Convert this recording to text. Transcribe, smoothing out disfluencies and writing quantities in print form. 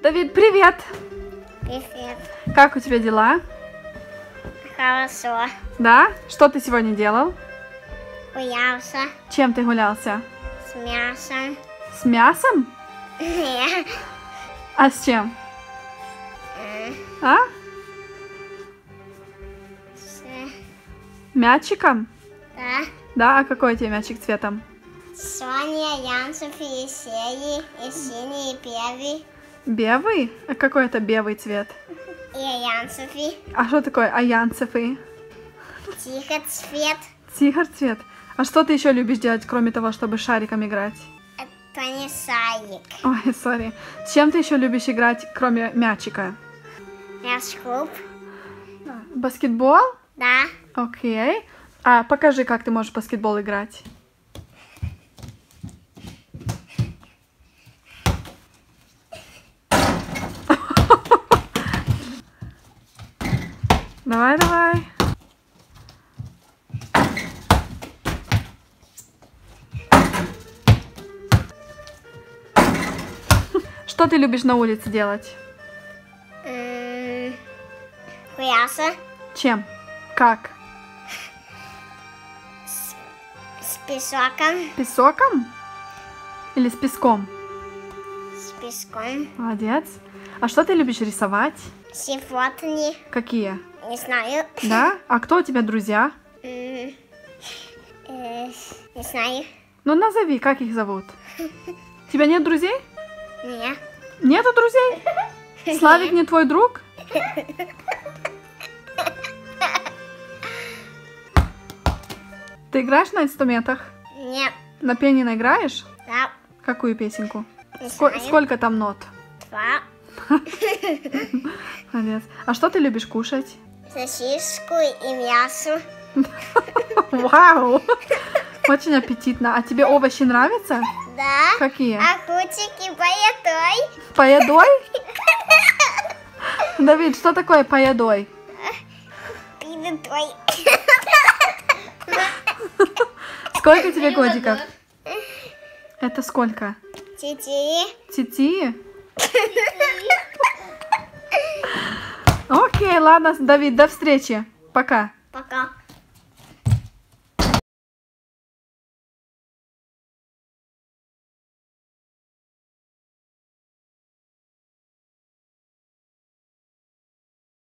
Давид, привет! Привет. Как у тебя дела? Хорошо. Да? Что ты сегодня делал? Гулялся Чем ты гулялся? с мясом. С мясом? Нет. А с чем? А? С- Мячиком? Да. Да, а какой у тебя мячик цветом? Соня, Янцев и Есеи, и синий, и белый, Бевый? А какой это бевый цвет? и Янцев, и А что такое аянцевый? тихо цвет. Тигр цвет. А что ты еще любишь делать, кроме того, чтобы шариком играть? Это не саик. Ой, сори. С чем ты еще любишь играть, кроме мячика? Мяч-клуб. Баскетбол? Да. Окей. А покажи, как ты можешь в баскетбол играть. Давай, давай. Что ты любишь на улице делать? Гулялся Чем? Как? с песоком, Песоком? Или с песком? с песком. Молодец. А что ты любишь рисовать? Животные. Какие? Не знаю. Да? А кто у тебя друзья? Не знаю. Ну назови, как их зовут? У тебя нет друзей? Нет. Нету друзей? Славик не твой друг? Ты играешь на инструментах? Нет. На пианино играешь? Да. Какую песенку? Не знаю. Сколько там нот? 2. Молодец. А что ты любишь кушать? Сосиску и мясо. Вау! Очень аппетитно. А тебе овощи нравятся? Да. Какие? Огурчик и поедой. Поедой? Давид, что такое поедой? Пидой. Сколько тебе годиков? Это сколько? 4. Тити? Окей, ладно, Давид, до встречи. Пока. Пока.